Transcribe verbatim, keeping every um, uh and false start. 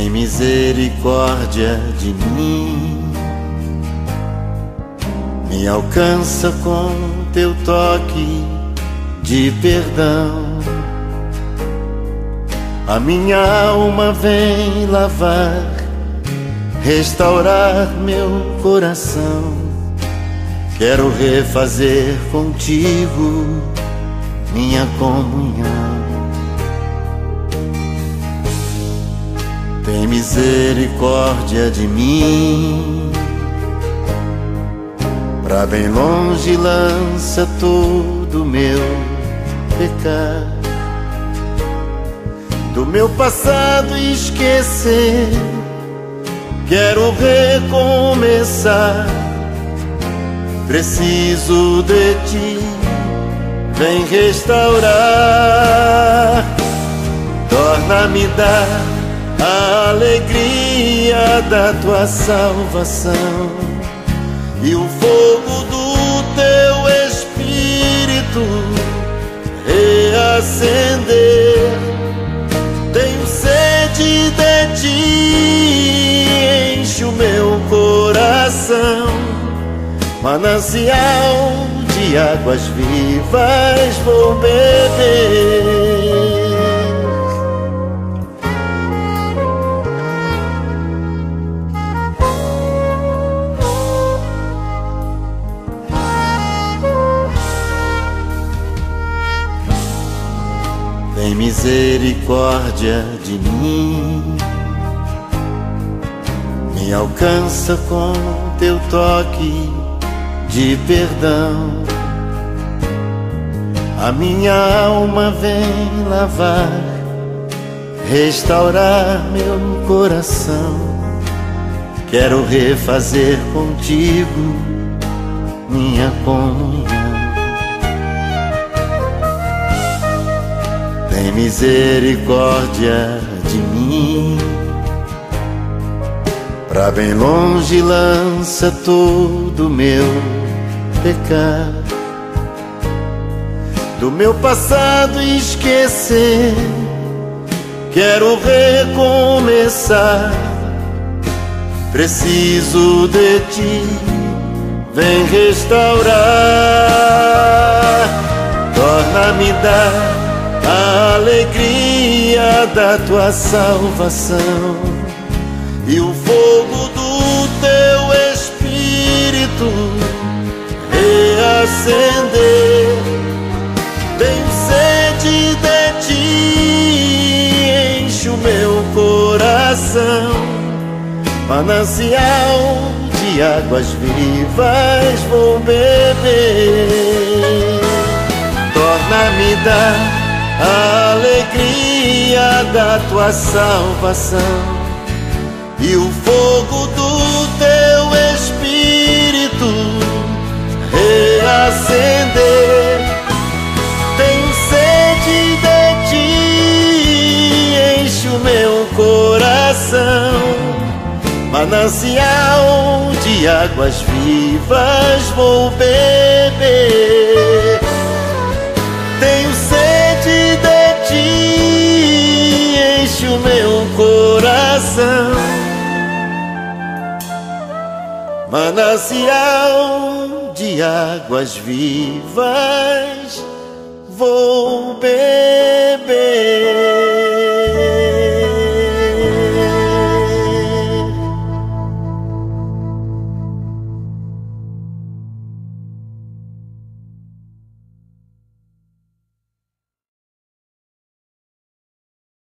Tem misericórdia de mim, me alcança com teu toque de perdão. A minha alma vem lavar, restaurar meu coração. Quero refazer contigo minha comunhão. Tem misericórdia de mim, pra bem longe lança todo meu pecado. Do meu passado esquecer, quero recomeçar. Preciso de ti, vem restaurar. Torna-me dar a alegria da tua salvação e o fogo do teu Espírito reacender. Tenho sede de ti, enche o meu coração. Manancial de águas vivas vou beber. Tem misericórdia de mim, me alcança com teu toque de perdão. A minha alma vem lavar, restaurar meu coração. Quero refazer contigo minha comunhão. Tem misericórdia de mim, pra bem longe lança todo meu pecado. Do meu passado esquecer, quero recomeçar. Preciso de ti, vem restaurar. Torna-me dar a alegria da tua salvação e o fogo do teu Espírito reacender. Tenho sede de ti, enche o meu coração. Manancial de águas vivas vou beber. Torna-me dar a alegria da tua salvação e o fogo do teu Espírito reacender. Tenho sede de ti, enche o meu coração. Manancial de águas vivas vou beber. Tenho sede de ti, enche o meu coração. Manancial de águas vivas vou beber.